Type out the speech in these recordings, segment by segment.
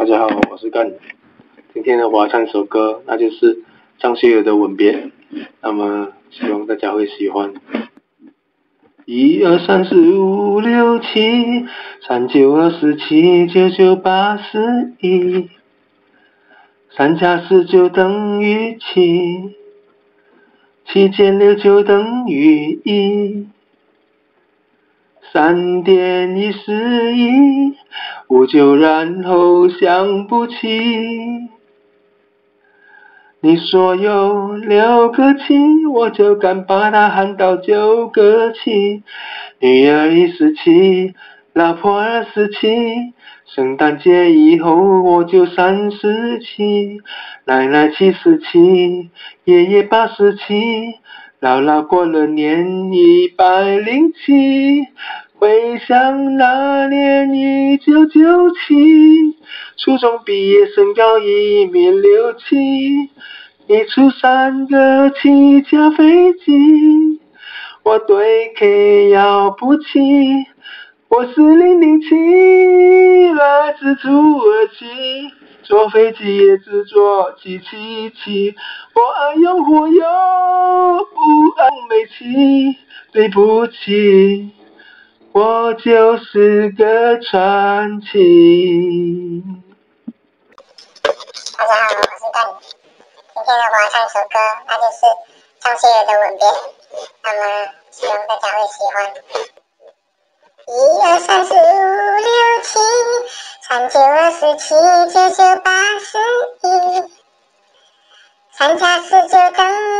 家好，我是干。今天呢，我要唱一首歌，那就是张学友的《吻别》。那么希望大家会喜欢。1、2、3、4、5、6、7、3、9、27、9、9、8、11。3加4就等于7，7减6就等于1。3点1是1，无就然后想不起。你说有6个7，我就敢把它喊到9个7。女儿17，老婆27，圣诞节以后我就37，奶奶77，爷爷87，姥姥过了年107。回想那年1997，初中毕业升高1米67，你出3个7加飞机，我对 K 要不起，我是007，来自土耳其，坐飞机也只坐777，我爱用火油，不爱煤气，对不起，我就是个传奇。 大家好，我是干。今天呢，我要唱一首歌，那就是张学友的《吻别》。那么希望大家会喜欢。1、2、3、4、5、6、7、3、9、27、9、9、8、11。3加4就等于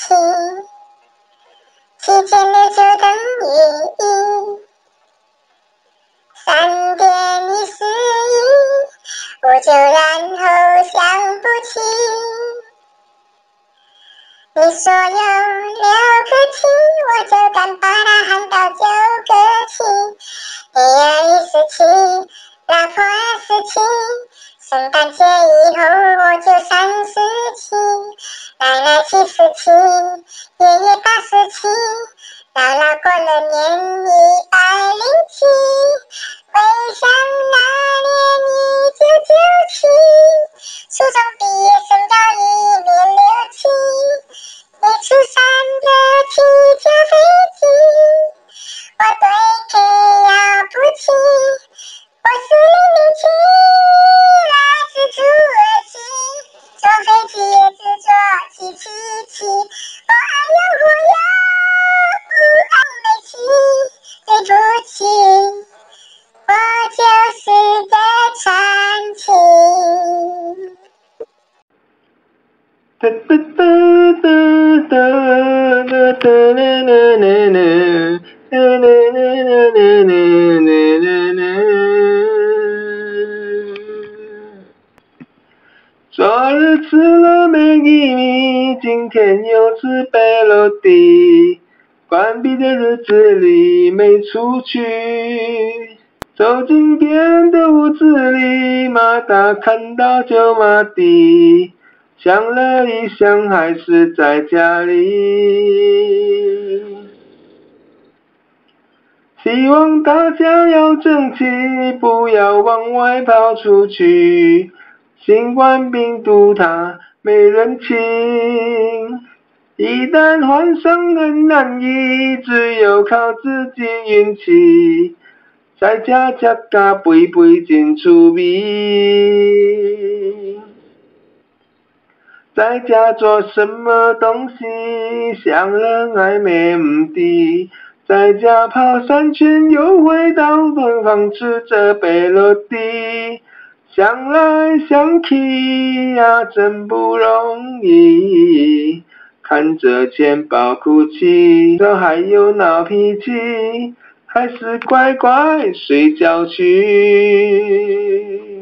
7，7减6就等于1。3点1是1，我就然后想不起。你说有6个7，我就敢把它喊到9个7。女儿17，老婆27，圣诞节以后我就37，奶奶77，爷爷87，姥姥过了年107。回想那年1997，初中毕业升高1米67，你出3个7加飞机，我对 K 要不起，我是007，来自土耳其，坐飞机也只坐777，我爱用火油，不爱煤气，对不起，我就是个传奇。 昨日吃了麦吉米，今天又吃贝洛蒂。关闭的日子里没出去，走进别人的屋子里，马达看到就马蹄，想了一想还是在家里。希望大家要争气，不要往外跑出去，新冠病毒它没人情，一旦患上很难医，只有靠自己运气，在家吃咖肥肥真趣味。在家做什么东西，想了还没底，在家跑3圈又回到分房吃着贝洛蒂，想来想去呀真不容易，看着钱包哭泣，这还有闹脾气，还是乖乖睡觉去。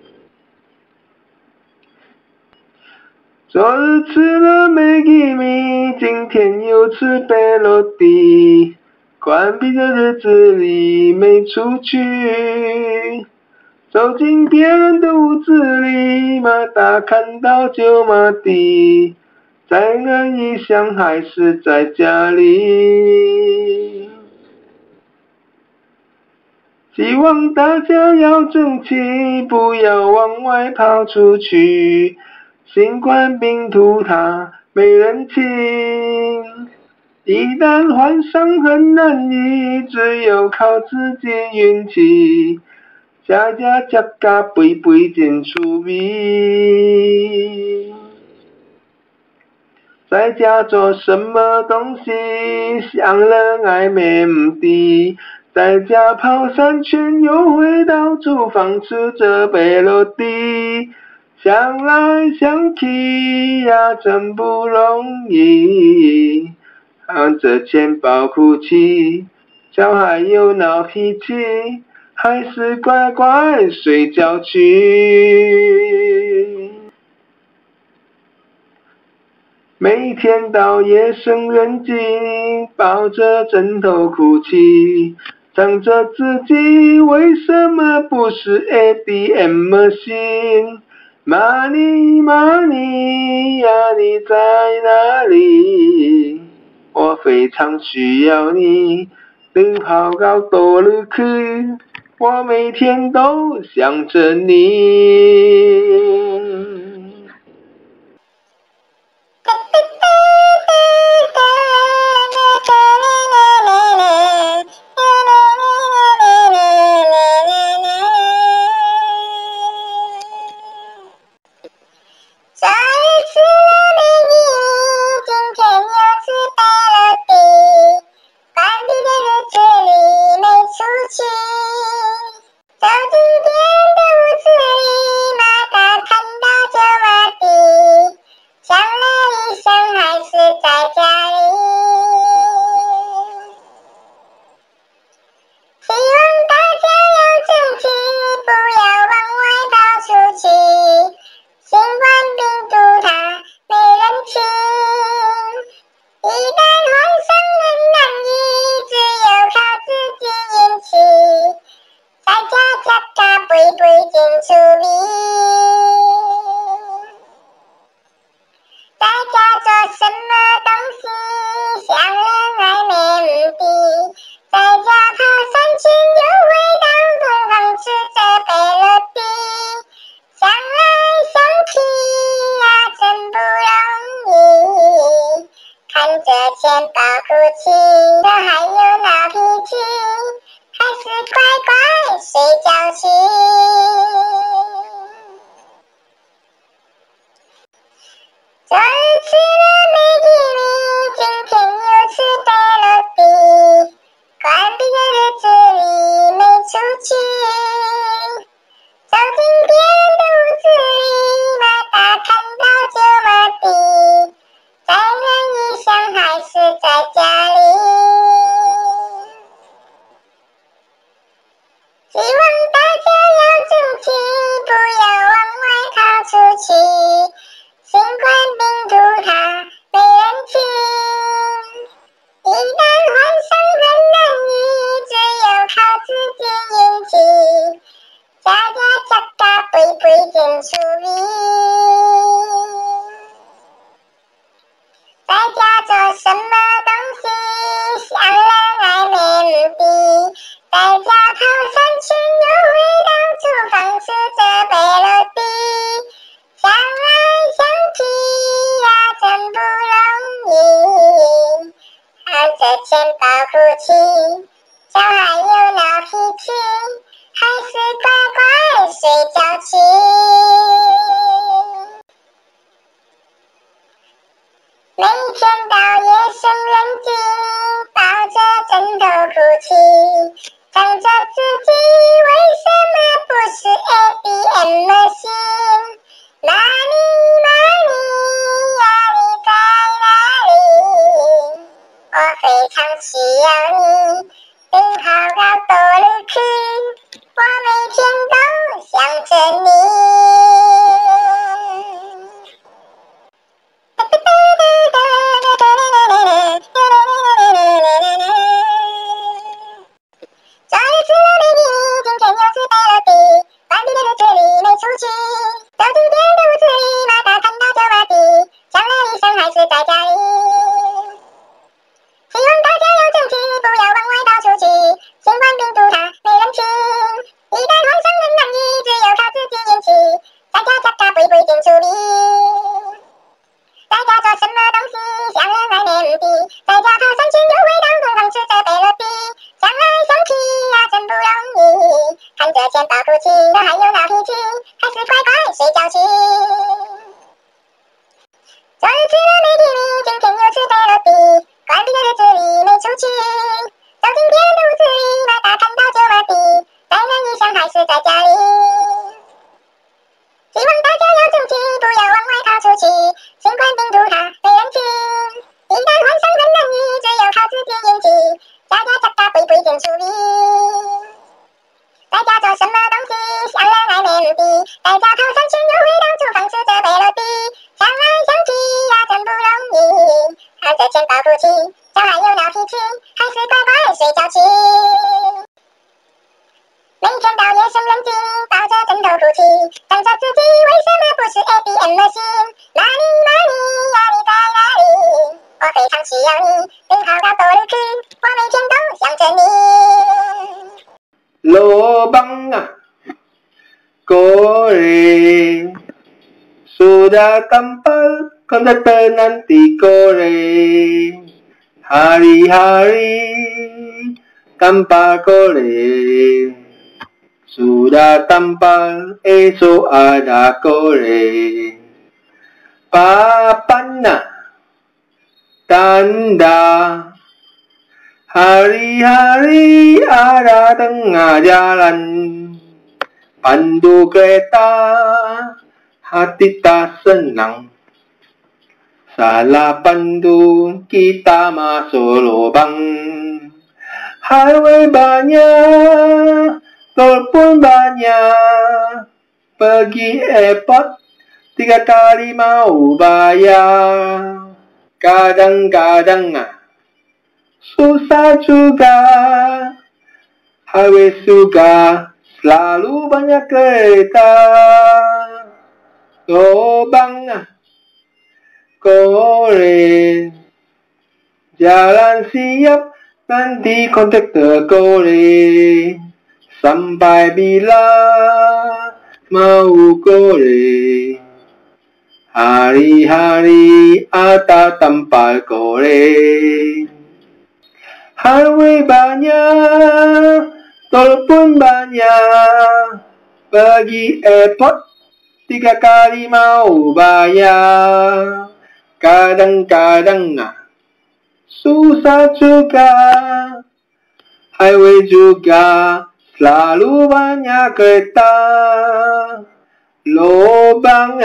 昨日吃了麦吉米，今天又吃贝洛蒂，关闭的日子里没出去，走进别人的屋子里，马达看到就马蹄，再难一想还是在家里。 希望大家要争气，不要往外跑出去。新冠病毒它没人情，一旦患上很难医，只有靠自己运气。家家家家辈辈真趣味。在家做什么东西，想了爱没唔滴。在家跑3圈，又回到厨房吃着贝乐蒂。想来想去呀，真不容易。看着钱包哭泣，小孩又闹脾气，还是乖乖睡觉去。每天到夜深人静，抱着枕头哭泣，想着自己为什么不是 ATM machine。Money Money 呀，你在哪里？我非常需要你，你跑到多了去，我每天都想着你。钱包哭泣，我还有闹脾气，还是乖乖睡觉去。昨日吃了美吉米，今天又吃贝乐蒂，关闭的日子里没出去，走进别人的屋子里，马达看到就马蹄，再远一想还是在家里。希望大家要争气，不要往外跑出去，新冠病毒它没人情，一旦患上很难医，只有靠自己运气，家家家家辈辈真趣味。在家做什么东西，想了爱没目的，在家跑3圈又回到厨房吃着贝乐蒂，想来想去呀真不容易，看着钱包哭泣，小孩又闹脾气，还是乖乖睡觉去。 地，在家跑3圈又回到厨房吃着贝乐迪，想来想去呀真不容易，看着钱包哭泣，小孩有闹脾气，还是乖乖睡觉去。每天到夜深人静，抱着枕头哭泣，想着自己为什么不是 ATM 的心，哪里呀你在哪里？我非常需要你，你好到多里去，我每天都想着你。 Lubang kore sudah tampal konduktor nanti kore hari-hari tanpa kore sudah tampal esok ada kore papan tanda hari-hari ada tengah jalan, pandu kereta, hati tak senang. Salah pandu, kita masuk lubang. Highway banyak, tol pun banyak. Pergi airport, 3 kali mau bayar. Kadang-kadang susah juga, highway juga, selalu banyak kereta. Lubang kore, jalan siap, nanti konduktor kore. Sampai bila mau kore, hari-hari ada tampal kore. Highway banyak, tol pun banyak. Pergi airport 3 kali mau bayar. Kadang-kadang susah juga, highway juga, selalu banyak kereta. Lubang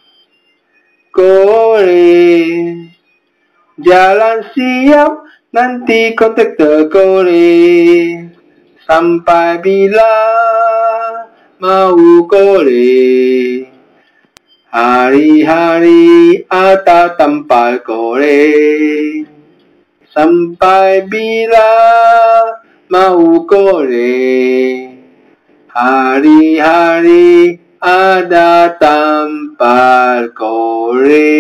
kore, jalan siap, nanti konduktor kore. Sampai bila mau kore, hari-hari ada tampal kore. Sampai bila mau kore, hari-hari ada tampal kore.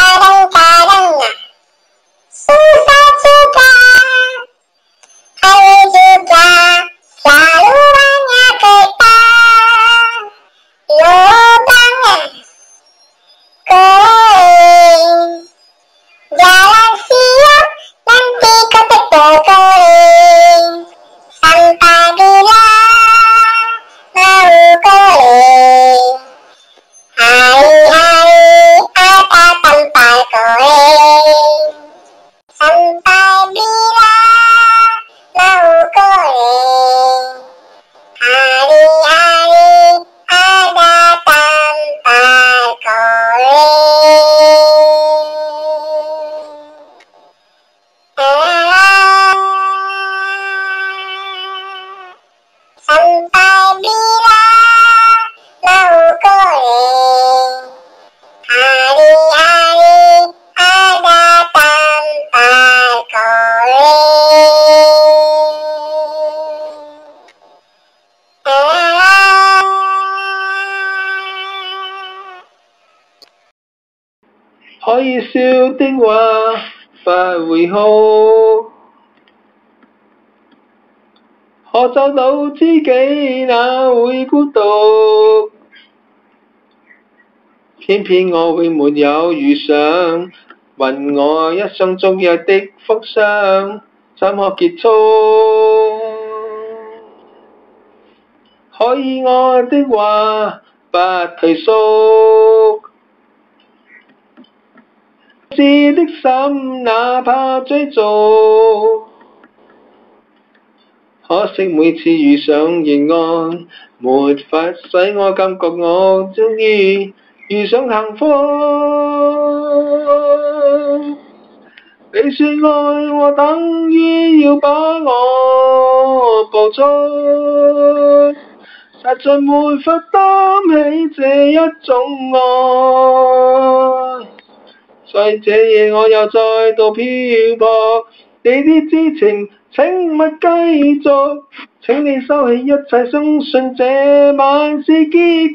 Susah juga, 可以笑的話不會哭，可找到知己哪會孤獨？偏偏我永沒有遇上，問我一生昨日的福相，怎可結束？可以愛的話不退縮，知的心哪怕追逐，可惜每次遇上疑案，沒法使我感覺我終於遇上幸福。你說愛我等於要把我捕捉，實在沒法擔起這一種愛。在這夜我又再度漂泊，你的知情請勿繼續，請你收起一切，相信這晚是結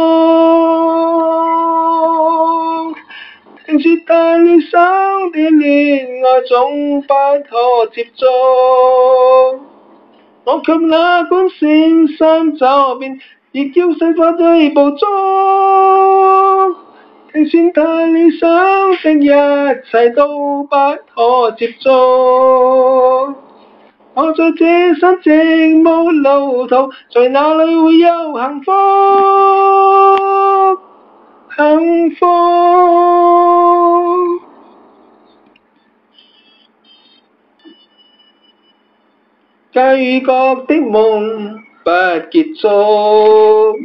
局。聽說太理想的戀愛總不可接觸，我卻哪管善心找遍，亦要世法去捕捉。聽說太理想的一切都不可接觸，我在這山寂寞路途，在哪裏會有幸福？幸福。假如覺的夢不結束，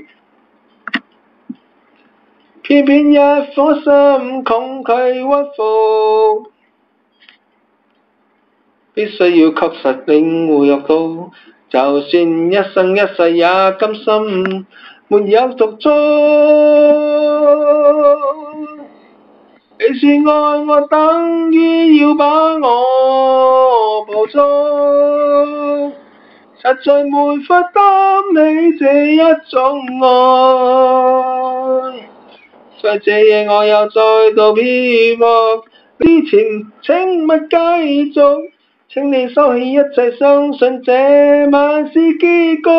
偏偏一顆心恐懼屈服，必須要確實領會到，就算一生一世也甘心沒有續觸。你說愛我等於要把我捕捉，實在沒法擔起這一種愛。在這夜我又再度漂泊，之前請勿繼續，請你收起一切，相信這晚是結局。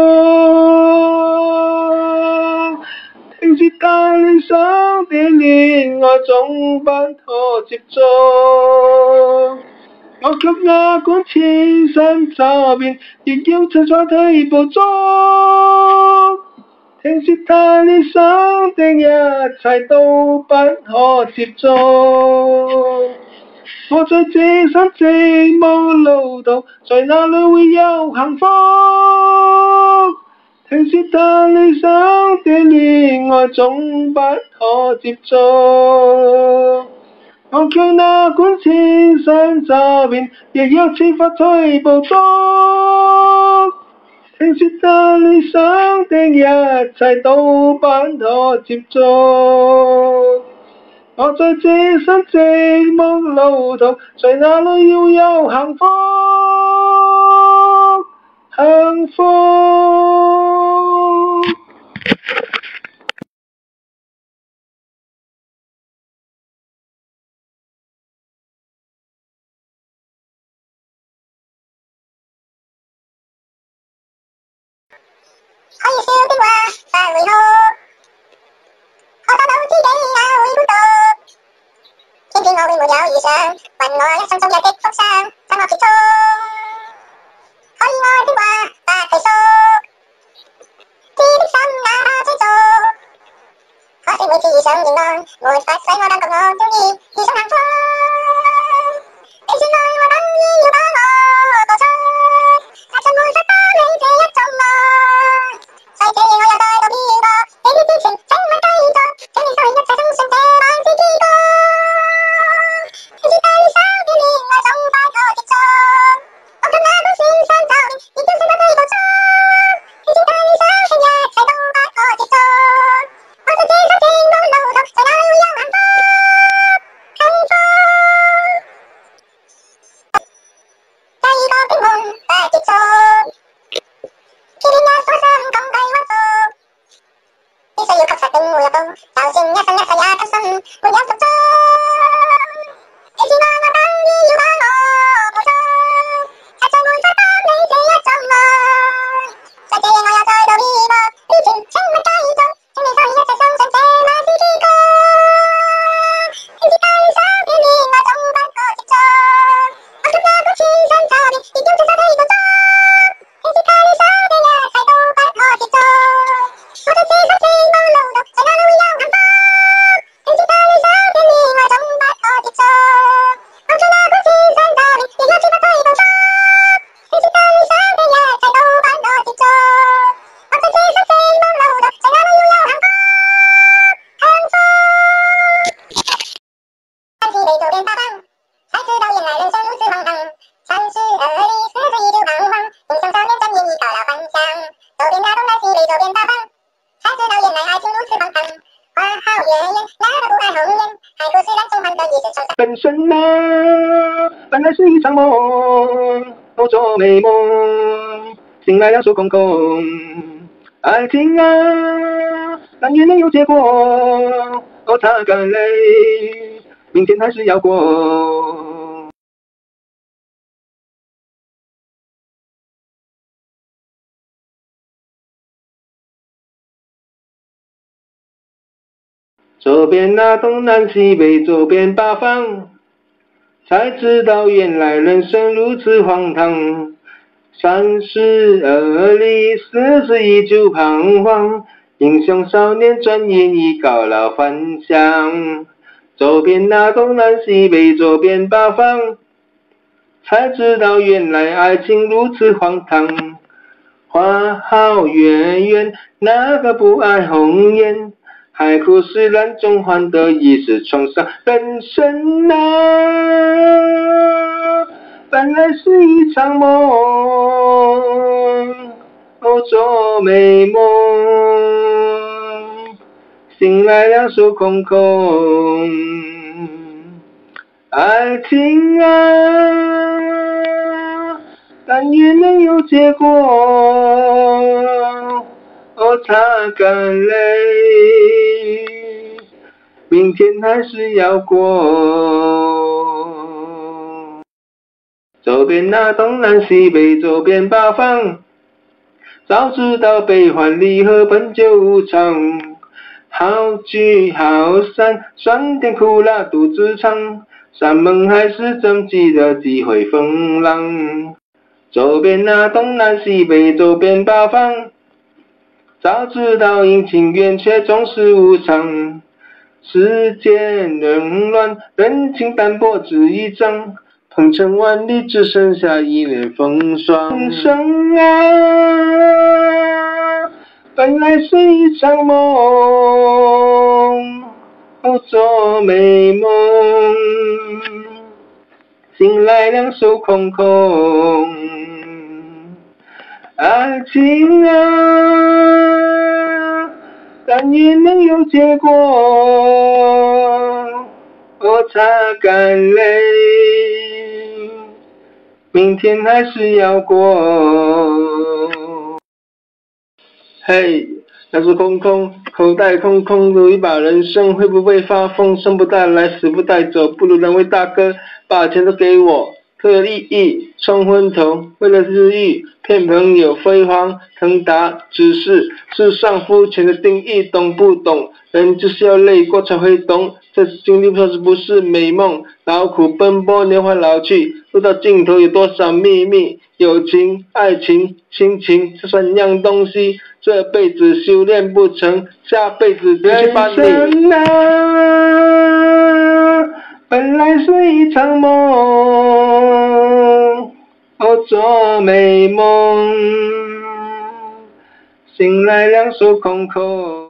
聽說太理想的戀愛總不可接觸，我卻哪管千山找遍，亦要齊再去捕捉。聽說太理想的一切都不可接觸，我在這山寂寞路途，在哪裏會有幸福？聽說太理想的戀愛總不可接觸，我卻哪管千山找遍，亦要設法去捕捉。聽說太理想的一切都不可接觸，我在這山寂寞路途，在哪裏要有幸福？幸福。 可以笑的話不會哭，可找到知己哪會孤獨？偏偏我永沒有遇上，問我一生昨日的福相，怎可結束？可以愛的話不退縮，知的心哪怕追逐，可惜每次遇上疑案，沒法使我感覺我終於遇上幸福。你說愛我等於要把我捕捉，實在沒法擔起這一種愛。在這夜我又再度漂泊，你的知情請勿繼續，請你收起一切，相信這晚是結局。聽說太理想的戀愛總不可接觸，我卻哪管千山找遍，亦要世法去捕捉。聽說太理想的一切都不可接觸，我在這山寂寞路途，在哪裏會有幸福？ 人生啊，本来是一场梦，我做美梦，醒来两手空空。爱情啊，但愿能有结果，哦，擦干泪，明天还是要过。左边那东南西北，左边八方，才知道原来人生如此荒唐。32里，41就彷徨，英雄少年转眼已高老还乡。左边那东南西北，左边八方，才知道原来爱情如此荒唐。花好月圆，哪个不爱红颜？海枯石烂中换得一世创伤。人生啊，本来是一场梦，哦，做美梦，醒来两手空空。爱情啊，但愿能有结果，哦，擦干泪，明天还是要过。左边那东南西北，左边八方，早知道悲欢离合本就无常。好聚好散，酸甜苦辣独自尝，山盟海誓怎记得几回风浪。左边那东南西北，左边八方，早知道阴晴圆缺总是无常。世间冷乱，人情淡薄只一张，鹏程万里只剩下一脸风霜。人生啊，本来是一场梦，哦，做美梦，醒来两手空空。爱情啊，但愿能有结果，我擦干泪，明天还是要过。嘿，两手空空，口袋空空，如一把人生，会不会发疯？生不带来，死不带走，不如人为大哥，把钱都给我。特利益冲昏头，为了日益骗朋友飞黄腾达，只是世上肤浅的定义，懂不懂？人就是要累过才会懂，这次经历不是不是美梦，劳苦奔波，年华老去，路到尽头有多少秘密？友情、爱情、亲情，这三样东西，这辈子修炼不成，下辈子继续把你。人生啊，本来是一场梦，哦，做美梦，醒来两手空空。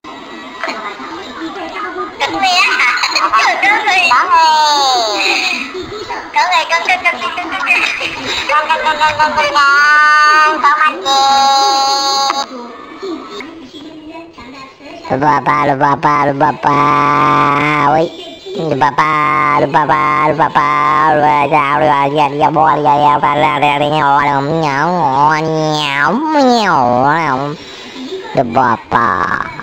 Papa.